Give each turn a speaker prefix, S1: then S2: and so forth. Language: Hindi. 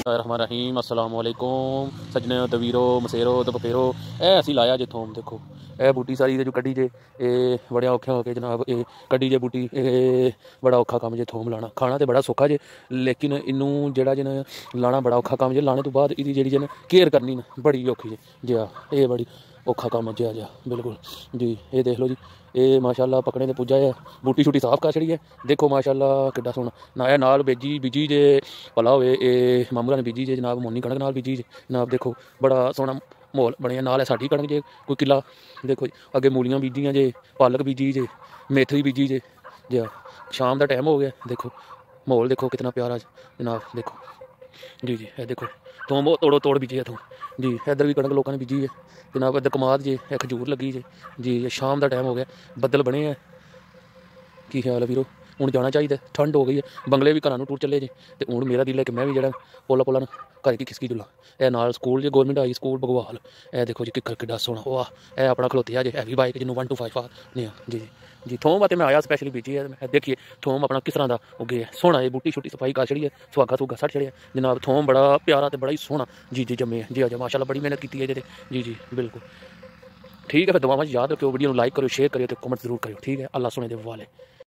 S1: रहमान रहीम अस्सलाम वालेकुम सजने तवीरो मसेरो तो बफेरो ए असी लाया जे थोम देखो ए बूटी सारी जो कड्डी जे बड़े औखे हो के जनाब ये कड्डी जे बूटी बड़ा औखा काम जे थोम लाना खाना तो बड़ा सौखा जे लेकिन इनू जेड़ा जन लाना बड़ा औखा काम जे लाने तो बाद इदी जेड़ी जन केयर करनी ना बड़ी औखी जे ये बड़ी औखा काम जे बिल्कुल जी ये देख लो जी ये माशाल्लाह पकड़े तो पुज्जा है बूटी शूटी साफ कर छड़ी है देखो माशाल्लाह किड्डा सोहना ना नाल बीजी जे भला होवे ये मामूला ने बीजी जे जनाब मोनी कणक नाल बीजी जे जनाब देखो बड़ा सोहना माहौल बनिया नाल है साडी कणक जे कोई किला देखो जी अगे मूलियां बीजियां जे पालक बीजी जे मेथी बीजी जे शाम का टाइम हो गया देखो माहौल देखो कितना प्यारा जनाब देखो जी जी ये देखो थोम तोड़ो तोड़ बीजी है थोम जी इधर भी कणक लोगों ने बीजी है जनाब इधर कमाद जे खजूर लगी जे जी शाम का टाइम हो गया बदल बने हैं की ख्याल है वीरो हूँ जाना चाहिए ठंड हो गई है बंगले भी घर टूर चले जे तो हूँ मेरा दिल है कि मैं भी जो पोला पोला घर की खिसकी जुला यह नाल स्कूल जे गौरमेंट हाई स्कूल बगवाल ए देखो जी किकर किड्डा सोहना वाह यह अपना खलोते है जे हैवी बाइक जिन्होंने 125 नहीं जी जी थोम मैं आया स्पैशली बीजी है मैं देखिए थोम अपना किस तरह का उगे है सोहना है बूटी शूटी सफाई कर छड़ी है सुहागा सुगा सट छड़िया जनाब थोम बड़ा प्यारा तो बड़ा ही सोहना जी जी जमे जी अजय माशाल्लाह बड़ी मेहनत की है जी जी बिल्कुल ठीक है फिर दुआवां याद रखियो वीडियो लाइक करो शेयर करियो तो कमेंट जरूर करियो ठीक है अल्लाह सुने दे वाले।